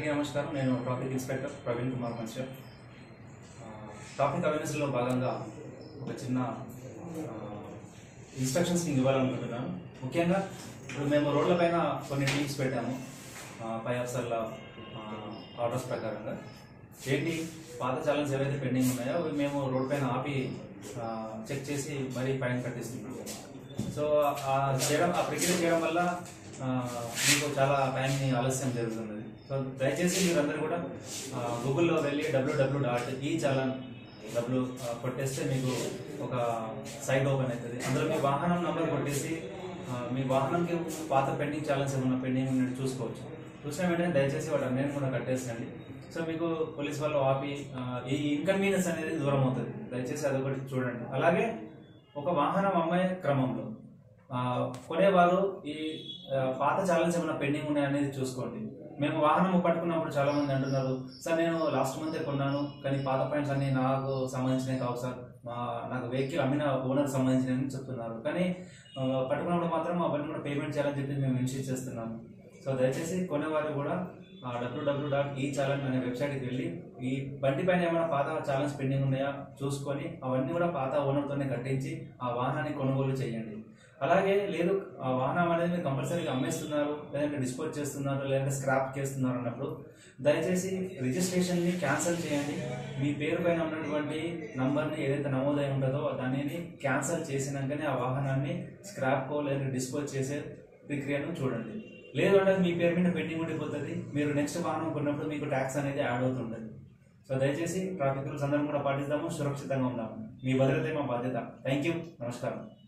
అందరికీ నమస్కారం. నేను ట్రాఫిక్ ఇన్స్పెక్టర్ ప్రవీణ్ కుమార్ మంచి. ట్రాఫిక్ అవేర్నెస్లో భాగంగా ఒక చిన్న ఇన్స్ట్రక్షన్స్ మీకు ఇవ్వాలనుకుంటున్నాను. ముఖ్యంగా ఇప్పుడు మేము రోడ్ల పైన కొన్ని టీమ్స్ పెట్టాము పై అఫ్సర్ల ఆర్డర్స్ ప్రకారంగా. ఏంటి పాత ఛాలెంజ్ ఏవైతే పెండింగ్ ఉన్నాయో అవి మేము రోడ్ పైన ఆపి చెక్ చేసి మరీ ఫైన్ కట్టిస్తున్నాం. సో ఆ ప్రక్రియ చేయడం వల్ల మీకు చాలా టైంని ఆలస్యం జరుగుతుంది. సో దయచేసి మీరందరూ కూడా గూగుల్లో వెళ్ళి www.e-challan కొట్టేస్తే మీకు ఒక సైట్ ఓపెన్ అవుతుంది. అందులో మీ వాహనం నంబర్ కొట్టేసి మీ వాహనంకి పాత పెండింగ్ ఛాలెంజ్ ఏమన్నా పెండింగ్ ఉన్నట్టు చూసుకోవచ్చు. చూసిన వెంటనే దయచేసి వాటి అన్నీ కూడా కట్టేసండి. సో మీకు పోలీస్ వాళ్ళు ఆపి ఈ ఇన్కన్వీనియన్స్ అనేది దూరం అవుతుంది. దయచేసి అదొకటి చూడండి. అలాగే ఒక వాహనం అమ్మే క్రమంలో కొనేవారు ఈ పాత ఛాలెంజ్ ఏమైనా పెండింగ్ ఉన్నాయి అనేది చూసుకోండి. మేము వాహనం పట్టుకున్నప్పుడు చాలా మంది అంటున్నారు, సార్ నేను లాస్ట్ మంతే కొన్నాను కానీ పాత పాయింట్స్ అన్ని నాకు సంబంధించినవి కావు సార్, నాకు వెహికల్ అమ్మిన ఓనర్ సంబంధించినవి చెప్తున్నారు. కానీ పట్టుకున్నప్పుడు మాత్రం అవన్నీ కూడా పేమెంట్ చేయాలని చెప్పి మేము ఇన్షూర్ చేస్తున్నాము. సో దయచేసి కొనేవారు కూడా www.e-challan అనే వెబ్సైట్కి వెళ్ళి ఈ బండి పైన ఏమైనా పాత ఛాలెంజ్ పెండింగ్ ఉన్నాయా చూసుకొని అవన్నీ కూడా పాత ఓనర్తోనే కట్టించి ఆ వాహనాన్ని కొనుగోలు చేయండి. అలాగే లేదు ఆ వాహనం అనేది మీరు కంపల్సరీగా అమ్మేస్తున్నారు, లేదంటే డిస్పోజ్ చేస్తున్నారు, లేదంటే స్క్రాప్ చేస్తున్నారు అన్నప్పుడు దయచేసి రిజిస్ట్రేషన్ని క్యాన్సిల్ చేయండి. మీ పేరు పైన ఉన్నటువంటి నంబర్ని ఏదైతే నమోదై ఉంటుందో దానిని క్యాన్సిల్ చేసినాకనే ఆ వాహనాన్ని స్క్రాప్ లేదంటే డిస్పోజ్ చేసే ప్రక్రియను చూడండి. లేదు అంటే మీ పేరు మీద పెండింగ్ ఉండిపోతుంది. మీరు నెక్స్ట్ వాహనం కొన్నప్పుడు మీకు ట్యాక్స్ అనేది యాడ్ అవుతుంటుంది. సో దయచేసి ట్రాఫిక్ రూల్స్ అందరం కూడా పాటిద్దాము, సురక్షితంగా ఉందాము. మీ భద్రతే మా బాధ్యత. Thank you. నమస్కారం.